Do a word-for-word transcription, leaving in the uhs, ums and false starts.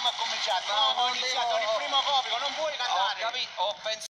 a cominciare. No, No, ho non iniziato devo- il primo copico, non puoi Ho cantare. capito, ho pensato.